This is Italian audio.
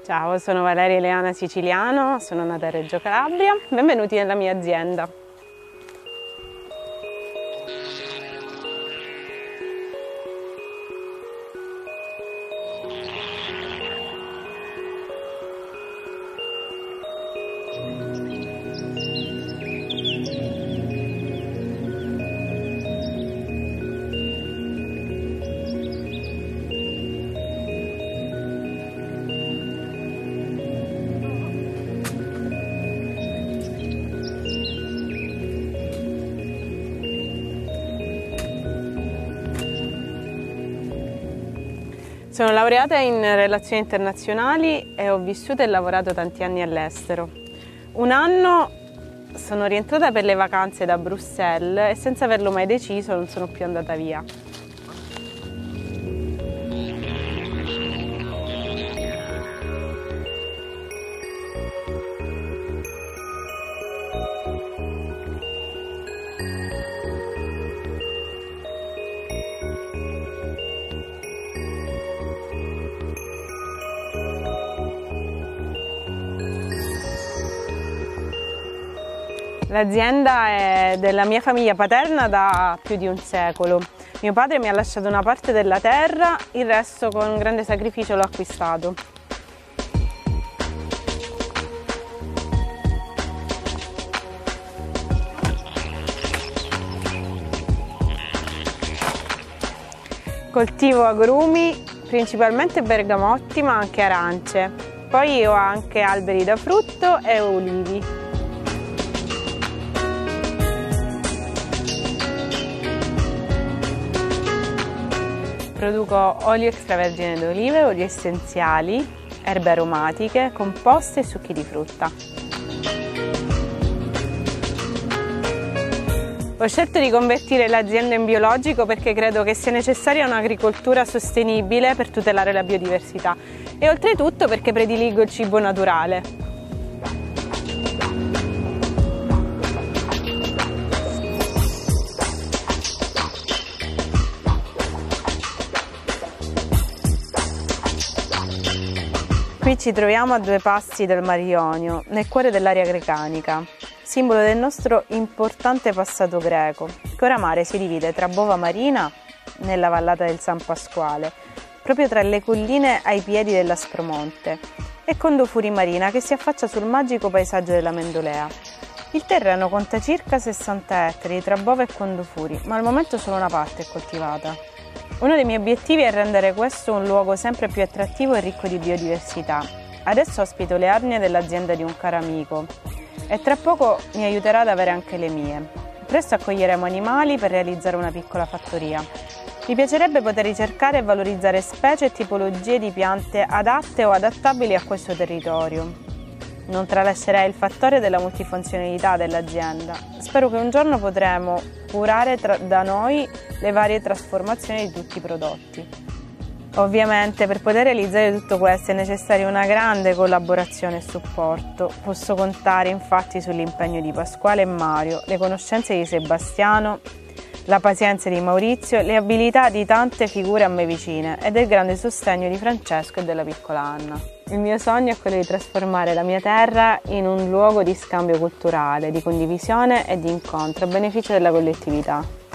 Ciao, sono Valeria Eleana Siciliano, sono nata a Reggio Calabria. Benvenuti nella mia azienda. Sono laureata in relazioni internazionali e ho vissuto e lavorato tanti anni all'estero. Un anno sono rientrata per le vacanze da Bruxelles e senza averlo mai deciso non sono più andata via. L'azienda è della mia famiglia paterna da più di un secolo. Mio padre mi ha lasciato una parte della terra, il resto con grande sacrificio l'ho acquistato. Coltivo agrumi, principalmente bergamotti ma anche arance. Poi ho anche alberi da frutto e ulivi. Produco olio extravergine d'olive, oli essenziali, erbe aromatiche, composte e succhi di frutta. Ho scelto di convertire l'azienda in biologico perché credo che sia necessaria un'agricoltura sostenibile per tutelare la biodiversità e oltretutto perché prediligo il cibo naturale. Qui ci troviamo a 2 passi dal Mar Ionio, nel cuore dell'area grecanica, simbolo del nostro importante passato greco, che ora mare si divide tra Bova Marina, nella vallata del San Pasquale, proprio tra le colline ai piedi dell'Aspromonte, e Condofuri Marina, che si affaccia sul magico paesaggio della Mendolea. Il terreno conta circa 60 ettari tra Bova e Condofuri, ma al momento solo una parte è coltivata. Uno dei miei obiettivi è rendere questo un luogo sempre più attrattivo e ricco di biodiversità. Adesso ospito le arnie dell'azienda di un caro amico e tra poco mi aiuterà ad avere anche le mie. Presto accoglieremo animali per realizzare una piccola fattoria. Mi piacerebbe poter ricercare e valorizzare specie e tipologie di piante adatte o adattabili a questo territorio. Non tralascerei il fattore della multifunzionalità dell'azienda. Spero che un giorno potremo curare da noi le varie trasformazioni di tutti i prodotti. Ovviamente per poter realizzare tutto questo è necessaria una grande collaborazione e supporto. Posso contare infatti sull'impegno di Pasquale e Mario, le conoscenze di Sebastiano, la pazienza di Maurizio, le abilità di tante figure a me vicine e del grande sostegno di Francesco e della piccola Anna. Il mio sogno è quello di trasformare la mia terra in un luogo di scambio culturale, di condivisione e di incontro a beneficio della collettività.